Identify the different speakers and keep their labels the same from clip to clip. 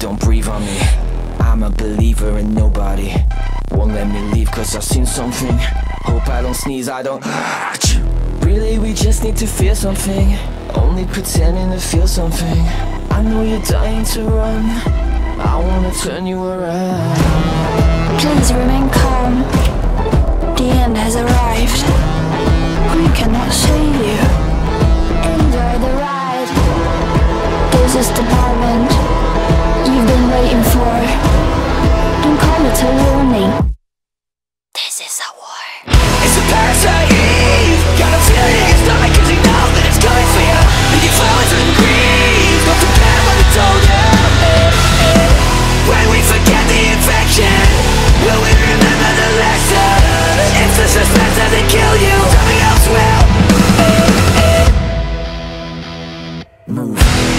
Speaker 1: don't breathe on me. I'm a believer in nobody won't let me leave, cause I've seen something. Hope I don't sneeze, I don't. Really, we just need to feel something. Only pretending to feel something. I know you're dying to run. I wanna turn you around.
Speaker 2: Please remain calm. The end has arrived. We cannot save you. Enjoy the ride. This is the moment you've been waiting for. Don't call it a warning. This is a war.
Speaker 1: It's a parasite. Got a feeling it's not like 'cause you know that it's coming for you. Making flowers and green. Don't forget what I told you. When we forget the infection, will we remember the lesson? It's the suspense that they kill you. Something else will. Move.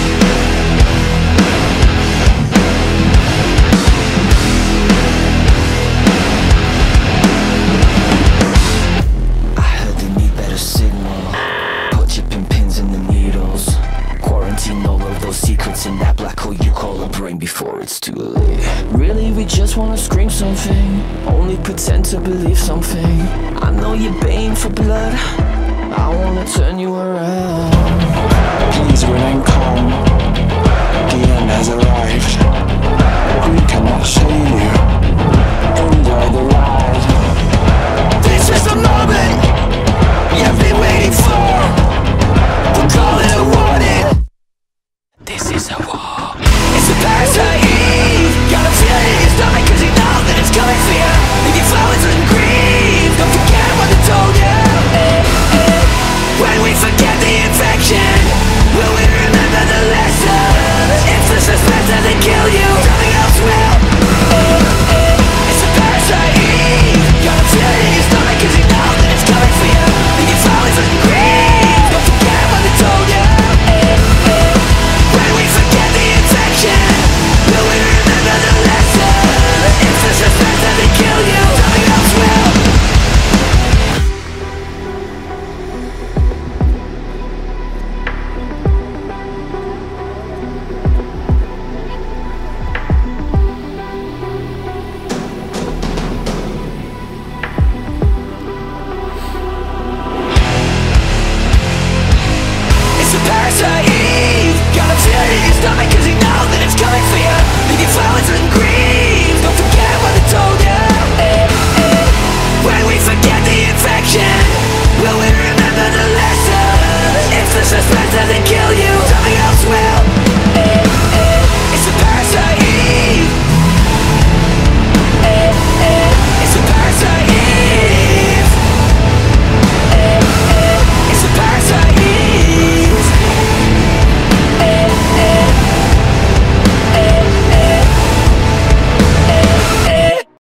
Speaker 1: I heard they need better signal. Put chipping pins in the needles. Quarantine all of those secrets in that black hole you call a brain before it's too late. Really, we just wanna scream something. Only pretend to believe something. I know you're baying for blood. I wanna turn you around.